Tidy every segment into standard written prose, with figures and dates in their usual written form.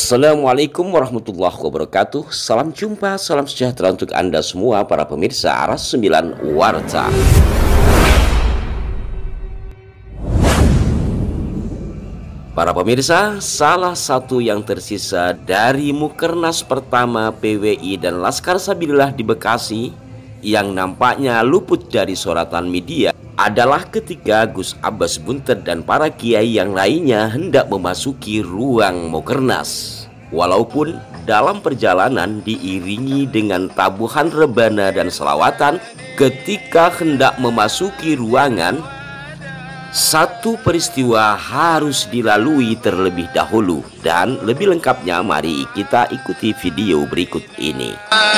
Assalamualaikum warahmatullahi wabarakatuh. Salam jumpa, salam sejahtera untuk Anda semua para pemirsa Aras 9 Warta. Para pemirsa, salah satu yang tersisa dari Mukernas pertama PWI dan Laskar Sabilillah di Bekasi yang nampaknya luput dari sorotan media adalah ketika Gus Abbas Buntet dan para kiai yang lainnya hendak memasuki ruang Mukernas. Walaupun dalam perjalanan diiringi dengan tabuhan rebana dan selawatan, ketika hendak memasuki ruangan, satu peristiwa harus dilalui terlebih dahulu. Dan lebih lengkapnya mari kita ikuti video berikut ini.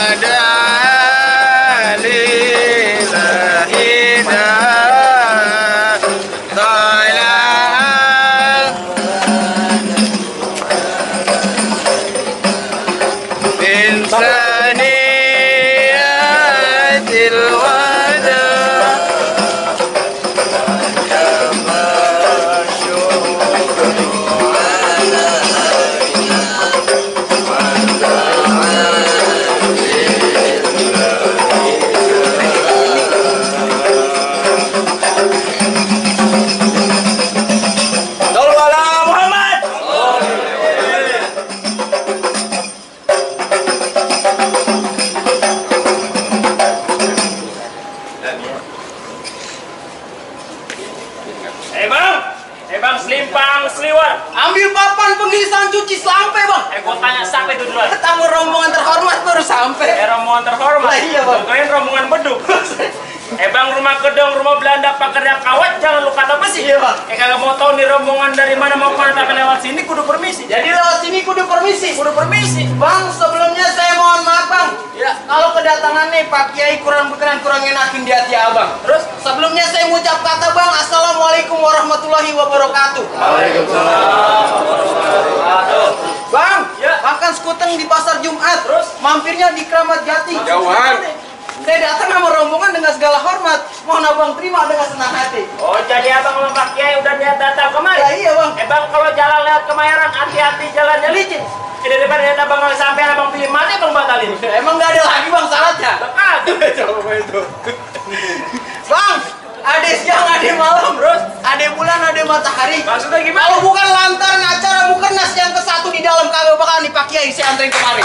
Bang, selimpang, seliwer. Ambil papan pengisian cuci sampai bang. Gue tanya sampai itu duluan. Tamu rombongan terhormat baru sampai. Rombongan terhormat. Lah iya bang. Kalian rombongan beduk. Bang, rumah kedong, rumah Belanda, pakerja kawat, jangan lu kata besi. Iya bang. Kagak mau tahu nih rombongan dari mana mau kemana, tapi lewat sini kudu permisi. Jadi lewat sini kudu permisi. Kudu permisi. Bang, sebelumnya saya mohon maaf bang. Ya. Kalau kedatangan nih Pak Kiai kurang berkenan, kurang enakin di hati abang. Terus? Sebelumnya saya mengucap kata bang, Assalamualaikum warahmatullahi wabarakatuh. Waalaikumsalam warahmatullahi wabarakatuh. Bang, Ya. makan sekuteng di pasar Jumat. Terus? Mampirnya di Kramat Jati. Jauhan. Saya datang sama rombongan dengan segala hormat. Mohon abang terima dengan senang hati. Oh, jadi abang sama Pak Kiai udah niat datang kemari? Ya, iya bang. Bang, kalau jalan lewat Kemayoran, hati-hati jalannya licin. Daripada niat abang kalau sampai abang pilih mati, abang batalin. Emang nggak ada lagi bang syaratnya? Coba itu. Bang, ada siang, ada malam, Terus? ada bulan, ada matahari. Maksudnya gimana? Kalau bukan lantaran acara Mukernas yang ke-1 di dalam kagak bakalan nih Pak Kiai saya anterin kemari.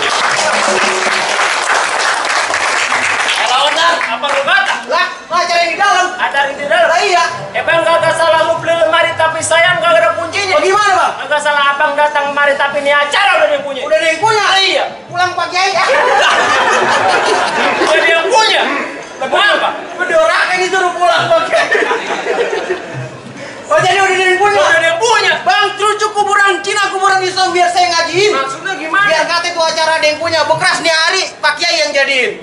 Kalau benar, apa lu kata? Lah, acara yang di dalam. Ada di dalam. Lah iya. Bang, kagak salah lu beli lemari tapi sayang kagak ada kuncinya. Bagaimana bang? Kagak salah abang datang kemari tapi ini acara udah dia punya. Udah ada yang punya? Iya. Pulang Pak Kiai. Udah dia punya. Kenapa? Berdorakan disuruh pulang Pak Kiai. Oh jadi udah ada yang punya? Udah dia punya. Bang, cucuk kuburan Cina, kuburan Islam biar saya ngajiin. Maksudnya gimana? Biar kata itu acara ada yang punya, bekras nih hari Pak Kiai yang jadiin.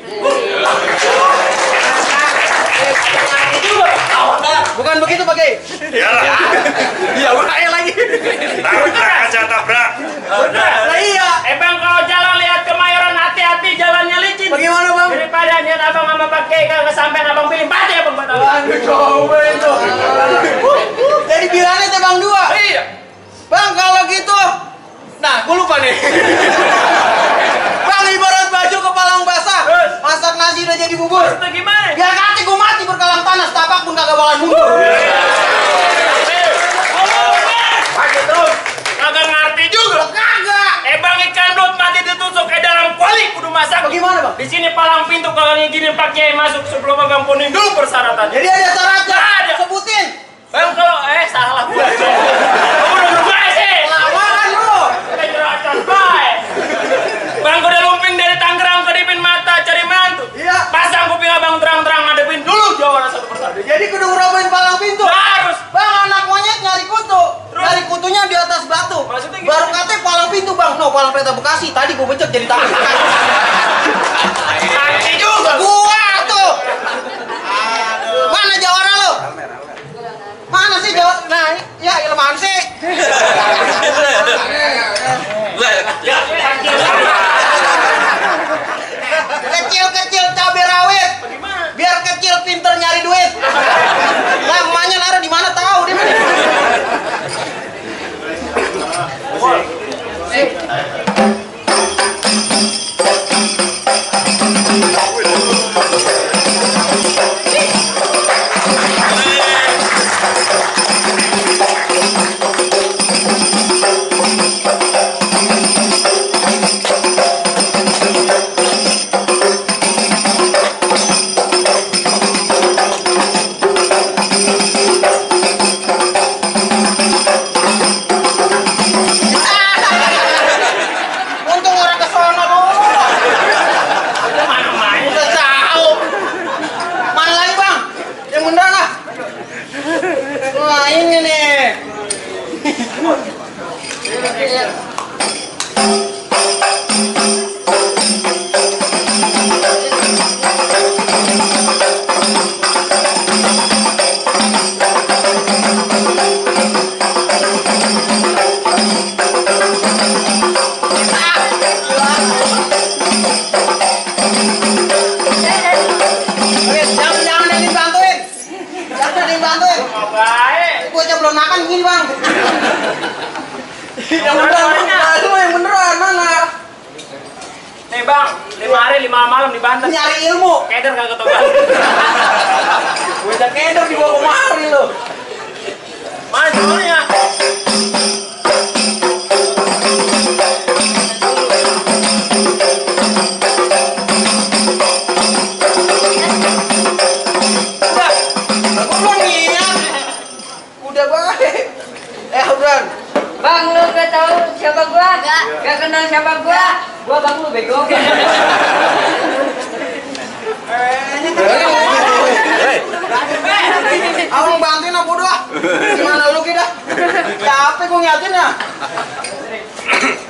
Bukan begitu Pak Kiai? Iyalah, Iya, udah lagi. tabrak aja tabrak. Lah iya. Bang, kalau jalan lihat Kemayoran, hati-hati jalannya licin. Bagaimana bang? Daripada niat abang sama Pak Kiai kagak sampai abang pilih mati abang batalin. Aduh, coba itu. Jadi bilangnya teh bang dua. Iya. Bang kalau gitu, nah gue lupa nih. Bang ibarat baju kepalang basah, Terus? masak nasi udah jadi bubur. Maksudnya gimana? Biar kaki gue mati berkalang tanah, tapak pun kagak bakalan mundur. Pakai terus. Kagak ngerti juga. Kagak. Bang, ikan laut mati ditusuk dalam kuali kudu masak. Bagaimana bang? Di sini palang pintu kalau ngizinin Pak Kiai masuk sebelum abang puning dulu persyaratannya. Jadi ada syaratnya. Ada. Sebutin. Bang, kalau salah gua. Kamu udah berubah sih. Lawan bro. Kita jelaskan baik. Bang, udah lumping dari Tangerang kedipin mata cari mantu. Iya. Pasang kuping abang terang-terang ngadepin dulu jawaban satu persatu. Jadi kudu ngerobohin palang pintu. Harus. Bang anak monyet nyari kutu. Terus? Nyari kutunya di atas batu. Maksudnya gimana? Baru katanya palang pintu bang. No palang kereta Bekasi. Tadi gue becek jadi tangan. Nanti juga. Gua tuh. Mana jawara lo? Mana sih jawab? Nah, ya ilman sih. Kecil-kecil cabai rawit. Bagaimana? Biar kecil pinter nyari duit. Nah, emaknya naruh di mana tahu dia. Jangan ada yang bantuin. Jangan ada yang bantuin. Baik. Gue aja belum makan gini bang. Yang beneran, itu yang beneran mana? Nih bang, 5 hari 5 malam di Banten. Nyari ilmu. Keder kagak ketobat. Gue udah keder dibawa kemari lo. Mana soalnya? Udah baik. Udah. Bang, lu gak tahu siapa gua? Gak kenal siapa gua? Gua bang lu bego. Abang bantuin aku doa. Gimana lu kita? Capek gua ngeliatin ya.